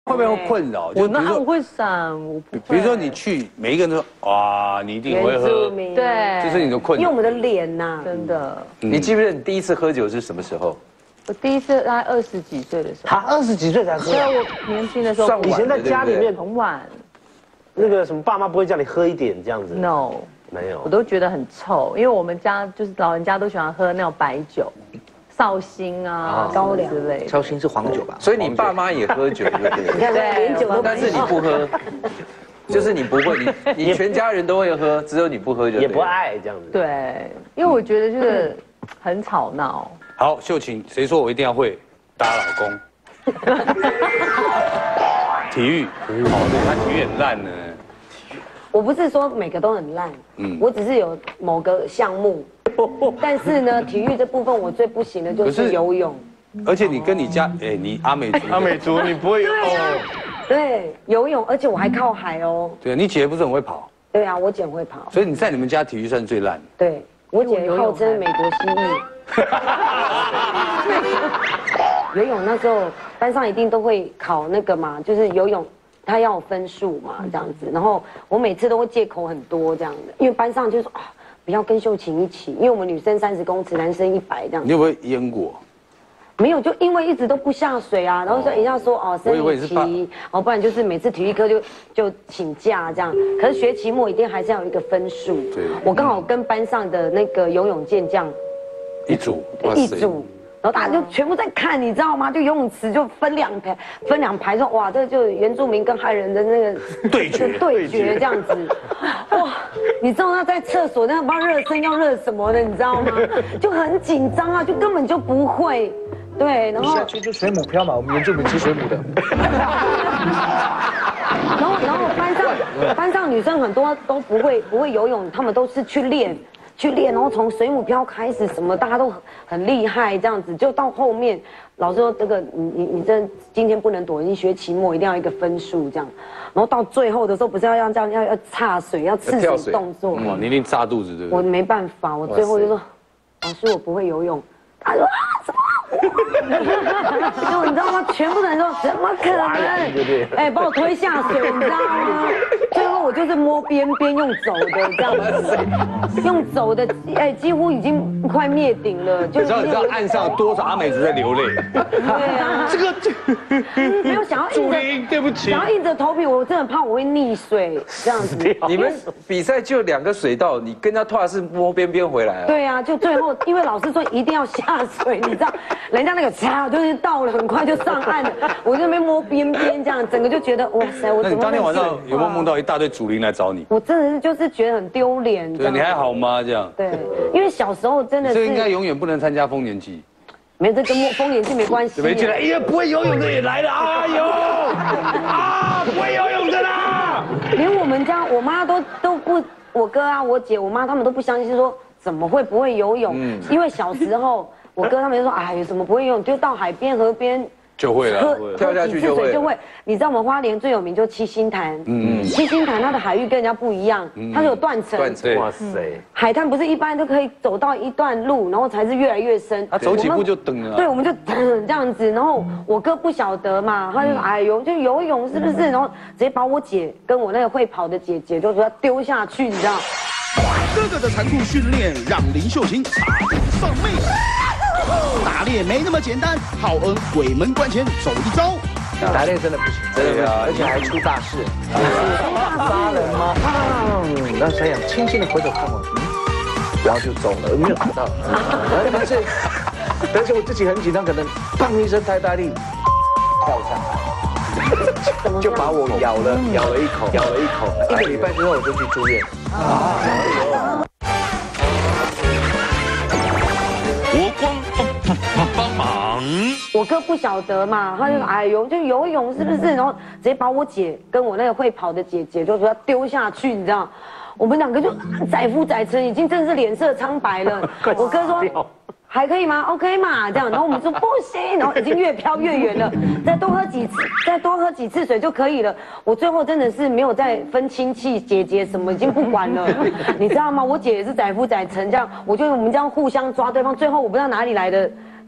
会不会困扰？就比如说会闪，我不会。 比如说你去，每一个人都说哇，你一定会喝， 对， 这是你的困扰。 因为我们的脸呐， 真的。 你记不记得你第一次喝酒是什么时候？ 我第一次大概20几岁的时候。 他20几岁才喝。 对，我年轻的时候。 以前在家里面很晚。 那个什么，爸妈不会叫你喝一点这样子。 No， 没有。 我都觉得很臭，因为我们家就是老人家都喜欢喝那种白酒。绍兴啊，高粱之类的。 绍兴是黄酒吧？ 所以你爸妈也喝酒，对不对？ 你看连酒都， 但是你不喝，就是你不会，你全家人都会喝，只有你不喝就。 也不爱这样子。 对，因为我觉得就是很吵闹。 好，秀琴，谁说我一定要会打老公？体育，好的，他体育很烂呢。 我不是说每个都很烂，我只是有某个项目。但是呢，体育这部分我最不行的就是游泳。 而且你跟你家，你阿美族， 你不会游泳。 对，游泳，而且我还靠海哦。 对啊，你姐不是很会跑？ 对啊，我姐会跑。 所以你在你们家体育算最烂。 对，我姐号称美国蜥蜴。游泳那时候班上一定都会考那个嘛，就是游泳。他要有分数嘛，这样子，然后我每次都会借口很多这样的，因为班上就说啊，不要跟秀琴一起，因为我们女生30公尺，男生100这样。 你有没有淹过？ 没有，就因为一直都不下水啊，然后说一下说哦生理期，不然就是每次体育课就请假这样。可是学期末一定还是要有一个分数。对，我刚好跟班上的那个游泳健将一组。 然后大家就全部在看，你知道吗？就游泳池就分两排，说哇，这就原住民跟汉人的那个对决这样子，哇，你知道他在厕所那不知道热身要热什么的，你知道吗？就很紧张啊，就根本就不会，对，然后下去就水母漂嘛，我们原住民吃水母的。 然后班上女生很多都不会游泳，她们都是去练，然后从水母漂开始，什么大家都很厉害，这样子就到后面，老师说这个你这今天不能躲，你学期末一定要一个分数这样，然后到最后的时候不是要这样要插水要刺水动作， 哇，你一定炸肚子对不对？ 我没办法，我最后就说老师我不会游泳，他说啊什么？就你知道吗？全部的人说怎么可能？把我推下水，你知道吗？最后我就是摸边用走的这样子，用走的，几乎已经快灭顶了。就你知道岸上有多少阿美族在流泪？ 对啊，这个没有想要硬着， 对不起， 想要硬着头皮，我真的怕我会溺水这样子。 你们比赛就2个水道，你跟他拖是摸边回来啊？ 对啊，就最后因为老师说一定要下水，你知道，人家那个擦就是到了，很快就上岸了，我在那边摸边这样，整个就觉得哇塞，我怎么？ 那你当天晚上有没有梦到一大堆祖灵来找你？ 我真的是就是觉得很丢脸。 对，你还好吗？这样。 对，因为小时候真的是。 这应该永远不能参加丰年祭。 没，这跟丰年祭没关系。 没进来，哎呀，不会游泳的也来了，哎呦，不会游泳的啦！ 连我们家我妈都不，我哥啊、我姐、我妈他们都不相信，说怎么会不会游泳？因为小时候我哥他们就说，哎，有什么不会游泳，就到海边、河边。 就会了， 跳下去就会。 你知道我们花莲最有名就七星潭，七星潭它的海域跟人家不一样，它是有断层。 哇塞！ 海滩不是一般都可以走到一段路，然后才是越来越深。 他走几步就蹬了。 对，我们就这样子，然后我哥不晓得嘛，他就哎呦，就游泳是不是？然后直接把我姐跟我那个会跑的姐姐就说要丢下去，你知道？ 哥哥的残酷训练让林秀琴差点丧命。打猎没那么简单，浩恩鬼门关前走一遭。 打猎真的不行，真的不行，而且还出大事。杀人吗？然后想想，轻轻的回头看我，然后就走了，没有打到。但是我自己很紧张，可能砰一声太大力，跳上来，就把我咬了一口。1个礼拜之后我就去住院。 帮忙！ 我哥不晓得嘛，他就说哎呦，就游泳是不是？然后直接把我姐跟我那个会跑的姐姐就说要丢下去，你知道？我们2个就载浮载沉，已经真是脸色苍白了。我哥说还可以吗 ？OK 嘛，这样。然后我们说不行，然后已经越飘越远了，再多喝几次水就可以了。我最后真的是没有再分亲戚姐姐什么，已经不管了，你知道吗？我姐也是载浮载沉这样，我们这样互相抓对方，最后我不知道哪里来的。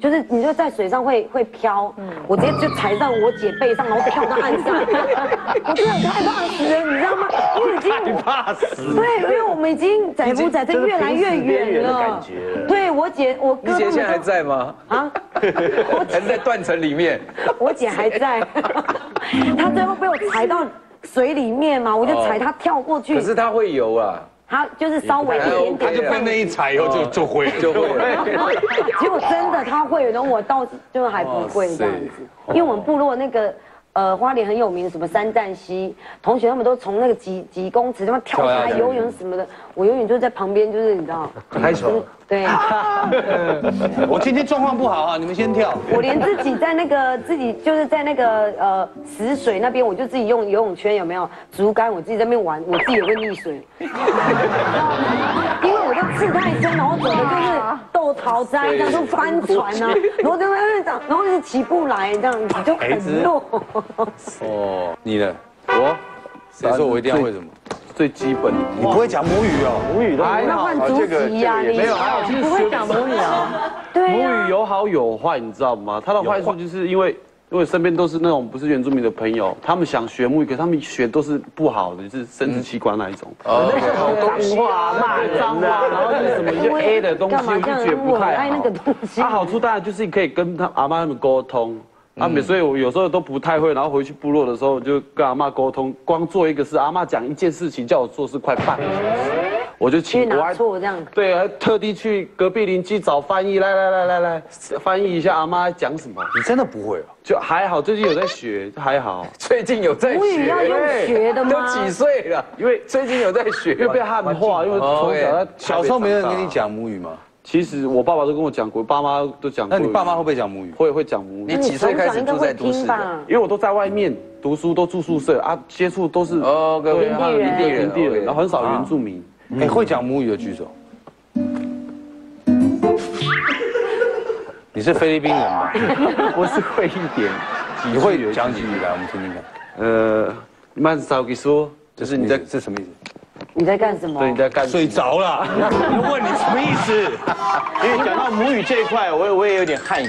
就是你就在水上会飘，我直接就踩上我姐背上，然后跳到岸上，我真的害怕死了，你知道吗？因为已经怕死。 对，因为我们已经载浮载沉越来越远了， 感觉。 对我姐我哥你姐现在还在吗？ 啊， 还在断层里面。 我姐还在，她最后被我踩到水里面嘛，我就踩她跳过去。 可是她会游啊。 她就是稍微一点点， 他就被那一踩以后就会就会了。 结果真的她会，然后我倒就还不会这样子，因为我们部落那个。花莲很有名，什么三站溪，同学他们都从那个几公尺，他们跳下来游泳什么的，我永远就在旁边，就是你知道， 拍手。 对。 我今天状况不好啊，你们先跳。 我连自己在那个就是在那个死水那边，我就自己用游泳圈有没有竹竿，我自己在那边玩，我自己也会溺水，因为我就刺太深，然后走的就是豆桃灾，这样就翻船啊，然后就然后就起不来，这样子就很弱。 哦，你呢？我？谁说我一定要会什么？最基本。你不会讲母语哦？ 母语都要换足迹呀，你没有，还有不会讲母语啊？ 对母语有好有坏，你知道吗？它的坏处就是因为身边都是那种不是原住民的朋友，他们想学母语，可他们学都是不好的，就是生殖器官那一种。 脏话、骂人脏话，然后就是什么一些 A 的东西，我就觉得不太好。它好处当然就是可以跟他阿妈他们沟通。所以我有时候都不太会，然后回去部落的时候就跟阿嬷沟通，光做一个事，阿嬷讲一件事情叫我做是快半个小时，我就请我还错这样， 对，还特地去隔壁邻居找翻译，来，翻译一下阿嬷在讲什么。 你真的不会哦？ 就还好，最近有在学，还好。 最近有在学， 母语要用学的吗？ 都几岁了？因为最近有在学， 因为被汉化，因为从小在小时候没人跟你讲母语吗？ 其实我爸爸都跟我讲过，爸妈都讲过。 那你爸妈会不会讲母语？ 会讲母语。 你几岁开始住在都市的？ 因为我都在外面读书，都住宿舍啊，接触都是本地人，然后很少原住民。 哎，会讲母语的举手。你是菲律宾人吧？ 我是会一点。 你会讲几语来？我们听听看。 慢少给说， 就是你在这什么意思？ 你在干什么？ 对，你在干睡着了。 我问你什么意思？因为讲到母语这一块，我也有点汗颜。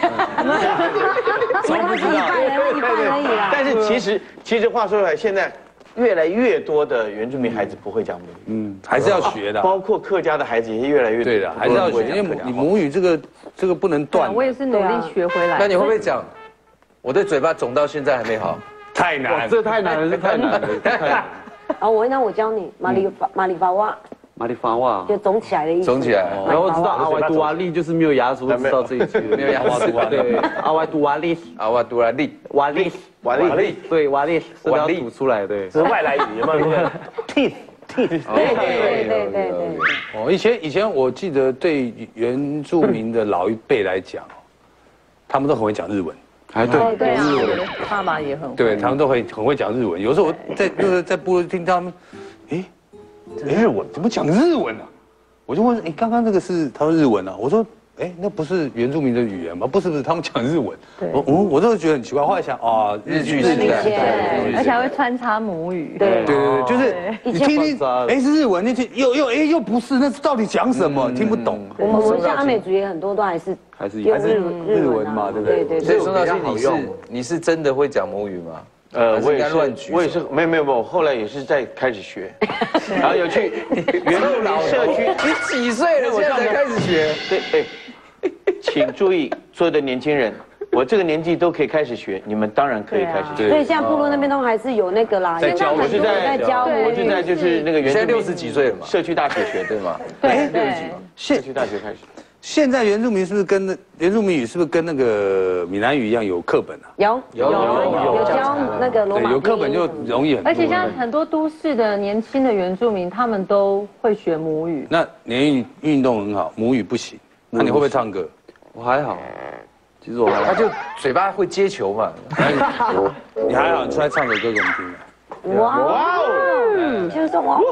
我不知道，一半而已啦。 但是其实话说回来，现在越来越多的原住民孩子不会讲母语， 还是要学的。 包括客家的孩子也越来越多。对的， 还是要学，因为你母语这个不能断。 我也是努力学回来。 那你会不会讲？我的嘴巴肿到现在还没好， 太难， 这太难了，这太难了。 我教你马里法瓦，就肿起来的意思。 肿起来。 然后知道阿歪杜瓦利就是没有牙齿，我知道这一句。 没有牙齿。 对，阿歪杜瓦利，瓦利，对，瓦利是要吐出来，对。 这是外来语，有没有？teeth。 对。 哦，以前我记得对原住民的老一辈来讲，他们都很会讲日文。 哎，对啊，我的爸爸也很会。 对，他们都很会讲日文。有时候我在部落听他们，日文怎么讲日文啊？我就问，刚刚那个是他说日文啊？我说，那不是原住民的语言吗？不是，他们讲日文。我都觉得很奇怪。后来想， 日剧时代， 而且还会穿插母语。 对，就是你听听，是日文，那听又不是，那到底讲什么？听不懂。 我们像阿美族也很多都还是日文嘛，对不对？ 对。 所以说到你是真的会讲母语吗？ 我也是没有，后来也是在开始学，然后有去原住民社区。 你几岁了？现在才开始学？ 对，请注意，所有的年轻人，我这个年纪都可以开始学，你们当然可以开始学。 所以现在部落那边都还是有那个啦， 在教，我是在教，我是在就是那个原住民。 现在60几岁了嘛？ 社区大学学对吗？ 对， 社区大学开始。 现在原住民是不是跟原住民语是不是跟那个闽南语一样有课本啊？ 有教那个罗马， 有课本就容易很多。 而且像很多都市的年轻的原住民，他们都会学母语。 那你运动很好，母语不行，那你会不会唱歌？ 我还好，其实我还好。 他就嘴巴会接球嘛。 你还好，你出来唱首歌给我们听。 哇哦，就是说哇。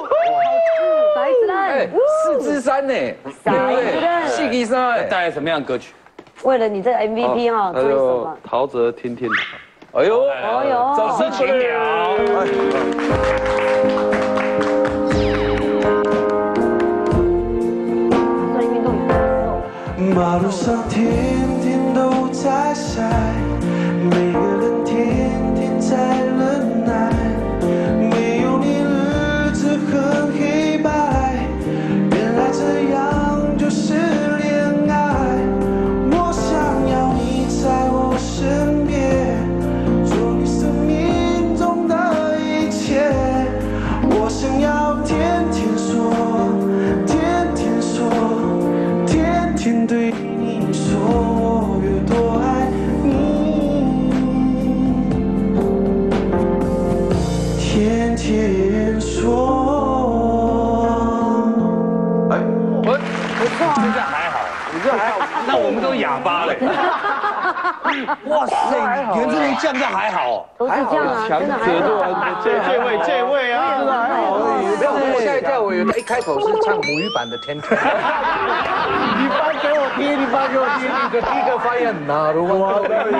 4支3呢，4支3， 带来什么样的歌曲？ 为了你这个 MVP 做什么？ 陶喆天天。 哎呦， 早生情鸟。 做运动员。 马路上天天天天说。 哎， 不错啊， 这样还好，你这还好，那我们都哑巴嘞。哇塞，原住民这样还好， 都是这样啊，真的还好。 这位啊， 真的还好而已。没有，我吓一跳，我以为一开口是唱母语版的天天。你发给我听，你的第一个发言哪鲁湾，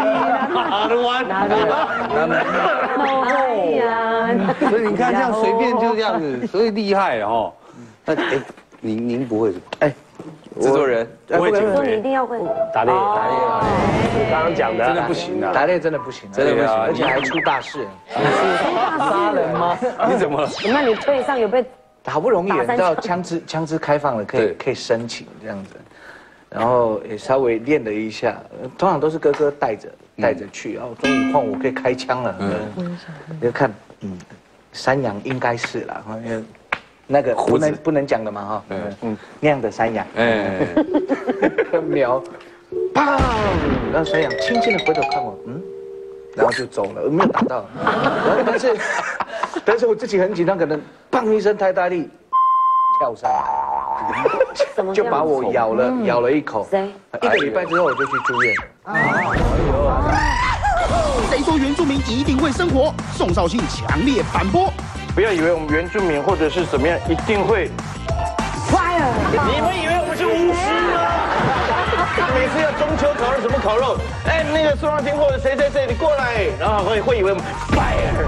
所以你看这样随便就这样子，所以厉害了哈。那哎，您不会什么？哎， 制作人不会减说你一肥， 定要会打猎， 刚刚讲的真的不行啊， 打猎真的不行， 真的不行而且还出大事。杀人吗？ 你怎么了？ 那你腿上有被？ 好不容易你知道枪支开放了，可以申请这样子，然后也稍微练了一下，通常都是哥哥带着去，然后终于换我可以开枪了。就看，山羊应该是啦，因为那个不能讲的嘛哈，那样的山羊，瞄，砰，然后山羊轻轻的回头看我，然后就走了，没有打到，然后但是我自己很紧张，可能砰一声太大力，跳上来，就把我咬了一口。 谁 ？1个礼拜之后我就去住院。 谁说原住民一定会生活？宋少卿强烈反驳。 不要以为我们原住民或者是怎么样一定会 fire？ 你们以为我们是巫师吗？每次要中秋烤肉什么烤肉？哎，那个宋少卿或者谁，你过来，然后会以为我们 fire。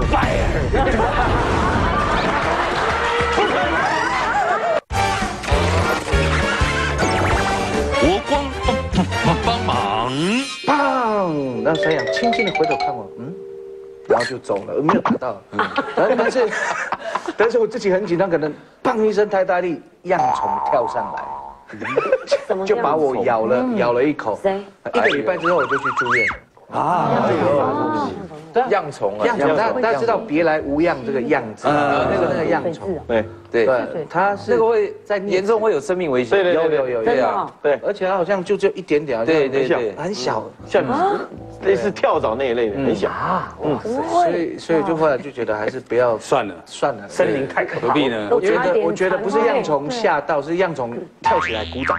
国光帮忙， 砰！然后山羊轻轻的回头看我，然后就走了，没有打到。但是我自己很紧张，可能砰一声太大力，恙虫跳上来。就把我咬了一口。 谁 ？1个礼拜之后我就去住院。 恙虫啊， 大家知道别来无恙这个恙字，那个恙虫。 对， 它是那个会在严重会有生命危险。 对， 有啊，对，而且它好像就只有一点点， 对， 很小， 像类似跳蚤那一类的，很小。 所以就后来就觉得还是不要算了， 森林太可怕。 何必呢？ 我觉得不是恙虫吓到，是恙虫跳起来鼓掌。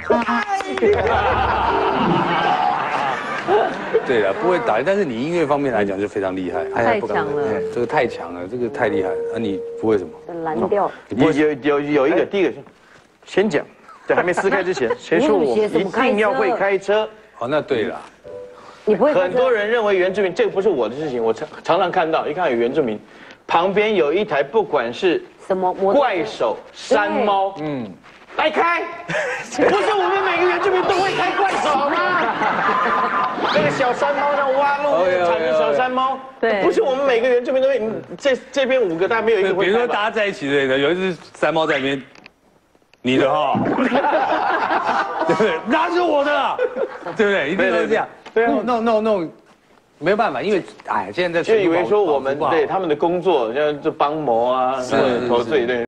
对了，不会打，但是你音乐方面来讲就非常厉害， 太强了， 这个太强了，这个太厉害了。啊，你不会什么？ 蓝调。 有一个，第一个先讲，在还没撕开之前，谁说我一定要会开车？ 哦，那对了。 你不会？ 很多人认为原住民这个不是我的事情，我常常看到，一看有原住民，旁边有一台不管是什么怪手、山猫，来开，不是我们每个原住民都会开怪手吗？那个小山猫，那挖路铲的小山猫， 对， 不是我们每个原住民都会。这边5个，大概没有一个会。 比如说大家在一起的，有一只山猫在那边，你的哈，对不对？那是我的啦，对不对？一定都是这样。对啊 ，no， 没有办法，因为哎，现在就以为说我们对他们的工作，像这帮模啊，投罪对。